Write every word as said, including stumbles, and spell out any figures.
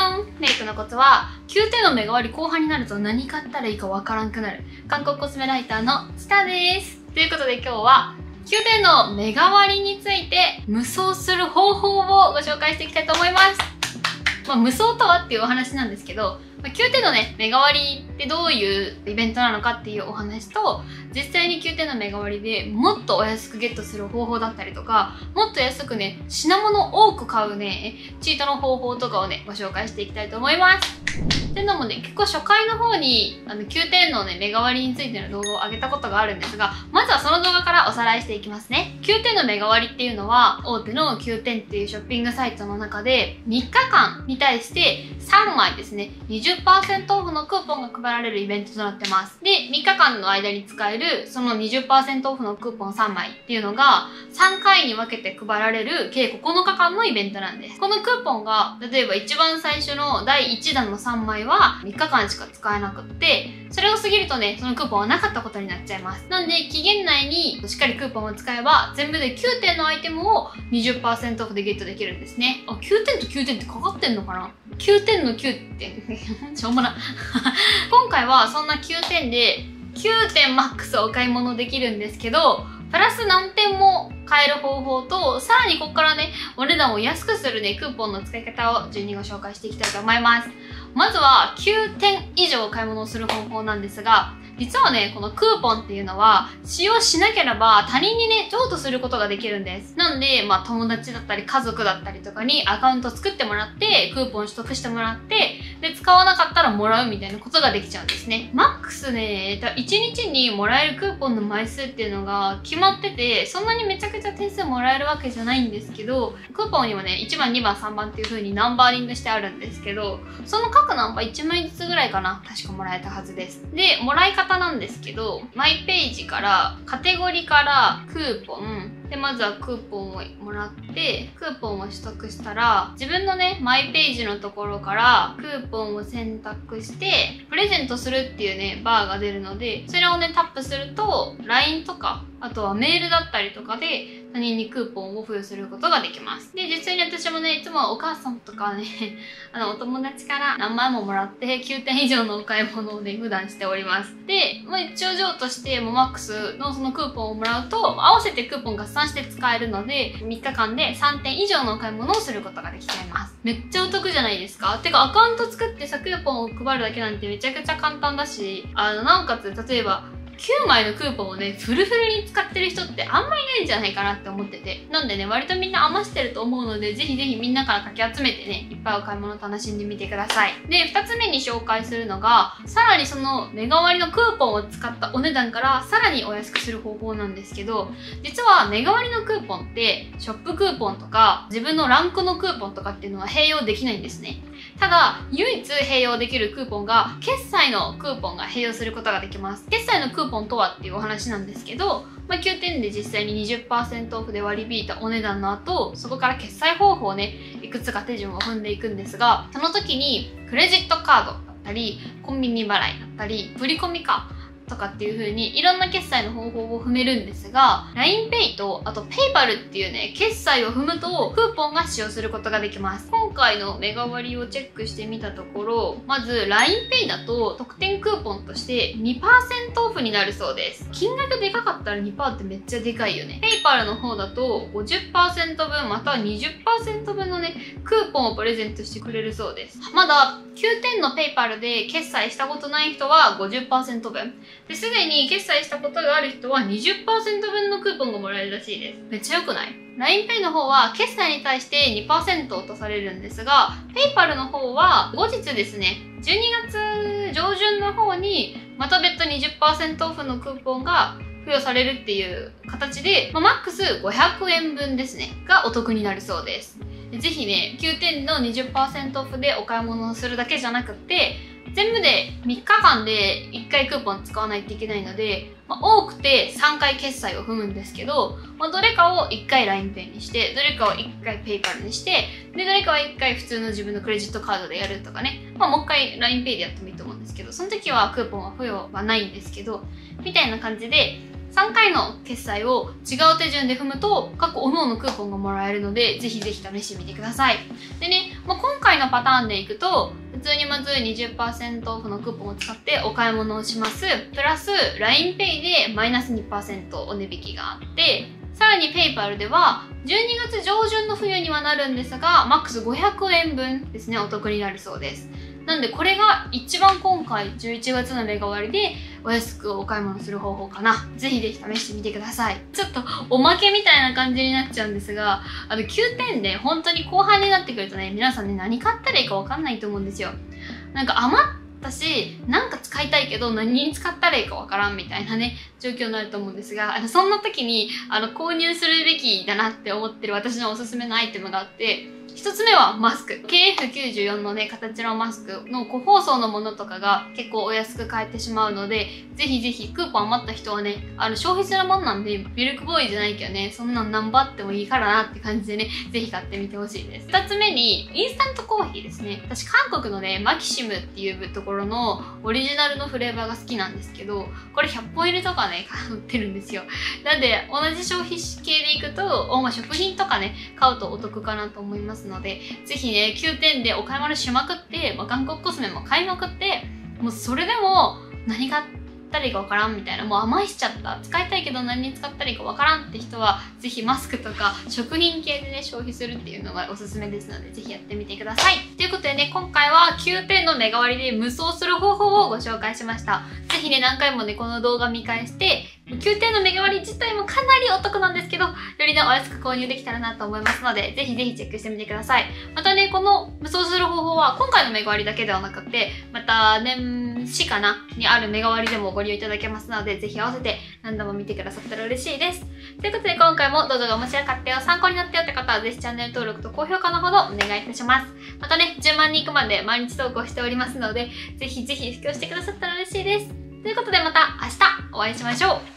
よんメイクのコツは、きゅうてんの目代わり後半になると何買ったらいいかわからんくなる。韓国コスメライターのチタです。ということで今日は、きゅうてんの目代わりについて無双する方法をご紹介していきたいと思います。まあ、無双とはっていうお話なんですけど、きゅうてんのね、目代わりってどういうイベントなのかっていうお話と、実際にきゅうてんの目代わりでもっとお安くゲットする方法だったりとか、もっと安くね、品物を多く買うね、チートの方法とかをね、ご紹介していきたいと思います。っていうのもね、結構初回の方にあのきゅうてんのね、目代わりについての動画を上げたことがあるんですが、まずはその動画からおさらいしていきますね。きゅうてんの目代わりっていうのは、大手のきゅうてんっていうショッピングサイトの中で、みっかかんに対してさんまいですね、にじゅっパーセント オフのクーポンが配られるイベントとなってます。で、みっかかんの間に使える、その にじゅっパーセント オフのクーポンさんまいっていうのが、さんかいに分けて配られる計ここのかかんのイベントなんです。このクーポンが、例えば一番最初のだいいちだんのさんまいはみっかかんしか使えなくって、それを過ぎるとね、そのクーポンはなかったことになっちゃいます。なんで、期限内にしっかりクーポンを使えば、全部できゅうてんのアイテムを にじゅっパーセント オフでゲットできるんですね。あ、きゅうてんときゅうてんってかかってんのかな ?きゅうてんのきゅうてん。しょうもな。今回はそんなきゅうてんできゅうてんマックスお買い物できるんですけど、プラス何点も買える方法と、さらにここからね、お値段を安くするね、クーポンの使い方を順にご紹介していきたいと思います。まずはきゅうてん以上買い物をする方法なんですが、実はね、このクーポンっていうのは、使用しなければ他人にね、譲渡することができるんです。なんで、まあ友達だったり家族だったりとかにアカウント作ってもらって、クーポン取得してもらって、で、使わなかったらもらうみたいなことができちゃうんですね。マックスね、いちにちにもらえるクーポンの枚数っていうのが決まってて、そんなにめちゃくちゃ点数もらえるわけじゃないんですけど、クーポンにはね、いちばん、にばん、さんばんっていう風にナンバーリングしてあるんですけど、その各ナンバーいちまいずつぐらいかな、確かもらえたはずです。で、もらい方なんですけど、マイページから、カテゴリーからクーポン、で、まずはクーポンをもらって、クーポンを取得したら、自分のね、マイページのところから、クーポンを選択して、プレゼントするっていうね、バーが出るので、それをね、タップすると、ライン とか、あとはメールだったりとかで、他人にクーポンを付与することができます。で、実際に私もね、いつもお母さんとかね、あの、お友達から何枚ももらって、きゅうてん以上のお買い物をね、普段しております。で、まあ、一応上として、もマックスのそのクーポンをもらうと、合わせてクーポン合算して使えるので、みっかかんでさんてん以上のお買い物をすることができちゃいます。めっちゃお得じゃないですか？てか、アカウント作ってさ、クーポンを配るだけなんてめちゃくちゃ簡単だし、あの、なおかつ、例えば、きゅうまいのクーポンをね、フルフルに使ってる人ってあんまりいないんじゃないかなって思ってて。なんでね、割とみんな余してると思うので、ぜひぜひみんなからかき集めてね、いっぱいお買い物楽しんでみてください。で、二つ目に紹介するのが、さらにその目代わりのクーポンを使ったお値段からさらにお安くする方法なんですけど、実は目代わりのクーポンって、ショップクーポンとか、自分のランクのクーポンとかっていうのは併用できないんですね。ただ、唯一併用できるクーポンが、決済のクーポンが併用することができます。決済のクーポンとはっていうお話なんですけど、まあ、きゅうてんで実際に にじゅっパーセント オフで割り引いたお値段の後、そこから決済方法をね、いくつか手順を踏んでいくんですが、その時に、クレジットカードだったり、コンビニ払いだったり、振り込みか、とかっていう風にいろんな決済の方法を踏めるんですが、ラインペイ とあと PayPal っていうね、決済を踏むとクーポンが使用することができます。今回の目代わりをチェックしてみたところ、まず ラインペイ だと特典クーポンとして にパーセント オフになるそうです。金額でかかったら にパーセント ってめっちゃでかいよね。PayPal の方だと ごじゅっパーセント 分または にじゅっパーセント 分のね、クーポンをプレゼントしてくれるそうです。まだきゅうてんの PayPal で決済したことない人は ごじゅっパーセント 分。で、すでに決済したことがある人は にじゅっパーセント 分のクーポンがもらえるらしいです。めっちゃ良くない？ ラインペイ の方は決済に対して にパーセント 落とされるんですが、PayPal の方は後日ですね、じゅうにがつ上旬の方にまた別途 にじゅっパーセント オフのクーポンが付与されるっていう形で、まあ、マックスごひゃくえんぶんですね、がお得になるそうです。ぜひね、きゅうてんの にじゅっパーセント オフでお買い物をするだけじゃなくって、全部でみっかかんでいっかいクーポン使わないといけないので、まあ、多くてさんかい決済を踏むんですけど、まあ、どれかをいっかい ラインペイ にして、どれかをいっかい PayPal にして、で、どれかはいっかい普通の自分のクレジットカードでやるとかね、まあ、もう一回 ラインペイ でやってもいいと思うんですけど、その時はクーポンは付与はないんですけど、みたいな感じで、 さんかいの決済を違う手順で踏むと各各々クーポンがもらえるので、ぜひぜひ試してみてください。でね、まあ、今回のパターンでいくと、普通にまず にじゅっパーセント オフのクーポンを使ってお買い物をします。プラス ラインペイ でマイナス にパーセント お値引きがあって、さらに PayPal ではじゅうにがつ上旬の冬にはなるんですが、マックスごひゃくえんぶんですね、お得になるそうです。なんでこれが一番今回じゅういちがつのメガ割でお安くお買い物する方法かな。ぜひぜひ試してみてください。ちょっとおまけみたいな感じになっちゃうんですが、あのきゅうてんで本当に後半になってくるとね、皆さんね、何買ったらいいかわかんないと思うんですよ。なんか余ったし、なんか使いたいけど何に使ったらいいかわからんみたいなね、状況になると思うんですが、あのそんな時にあの購入するべきだなって思ってる私のおすすめのアイテムがあって、一つ目はマスク。ケーエフきゅうじゅうよん のね、形のマスクの個包装のものとかが結構お安く買えてしまうので、ぜひぜひクーポン余った人はね、あの消費するもんなんで、ミルクボーイじゃないけどね、そんなん何ばあってもいいからなって感じでね、ぜひ買ってみてほしいです。二つ目に、インスタントコーヒーですね。私韓国のね、マキシムっていうところのオリジナルのフレーバーが好きなんですけど、これひゃっぽん入りとかね、売ってるんですよ。なんで、同じ消費系でいくと、まあ、食品とかね、買うとお得かなと思いますので、ぜひね、きゅうてんでお買い物しまくって、まあ、韓国コスメも買いまくって、もうそれでも何買ったらいいかわからんみたいな、もう甘いしちゃった、使いたいけど何に使ったらいいかわからんって人は、ぜひマスクとか食品系でね、消費するっていうのがおすすめですので、ぜひやってみてください。ということでね、今回はきゅうてんのメガ割で無双する方法をご紹介しました。ぜひね、何回もね、この動画見返して、きゅうてんのメガ割自体もかなりお得なんですけど、よりね、お安く購入できたらなと思いますので、ぜひぜひチェックしてみてください。またね、この無双する方法は、今回のメガ割だけではなくて、また年始かなにあるメガ割でもご利用いただけますので、ぜひ合わせて何度も見てくださったら嬉しいです。ということで、今回も動画が面白かったよ、参考になったよって方は、ぜひチャンネル登録と高評価のほどお願いいたします。またね、じゅうまんにんいくまで毎日投稿しておりますので、ぜひぜひ布教してくださったら嬉しいです。ということで、また明日お会いしましょう。